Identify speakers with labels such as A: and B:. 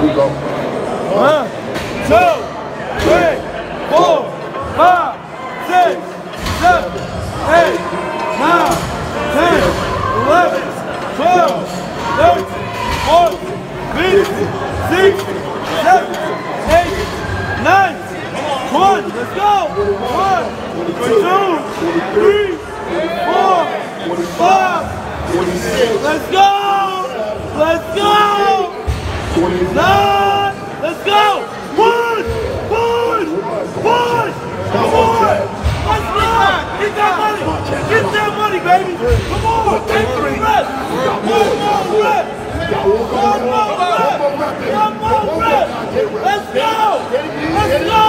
A: we go.
B: 1, 2, 3, 4, 5, 6, 7, 8, 9, 10, 11, 12, 13, 14, 15, 16, 17, 18, 19, 20. Let's go. 1, 2, 3, 4, 5.
A: 26.
B: Let's go. Let's go. 9. Let's go. Push. Push. Push. Come on. Let's go. Get that money. Get that money, baby. Come on. Take the rest. One more rep. One more rep. One more rep. Let's go. Let's go.